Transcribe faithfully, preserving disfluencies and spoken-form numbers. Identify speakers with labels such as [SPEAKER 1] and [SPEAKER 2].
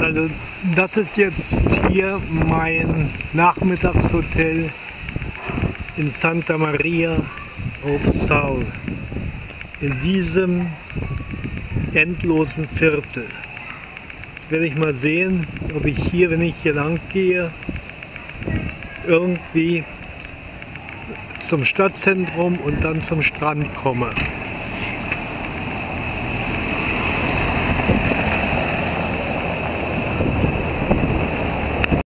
[SPEAKER 1] Also das ist jetzt hier mein Nachmittagshotel in Santa Maria auf Sal, in diesem endlosen Viertel. Jetzt werde ich mal sehen, ob ich hier, wenn ich hier lang gehe, irgendwie zum Stadtzentrum und dann zum Strand komme.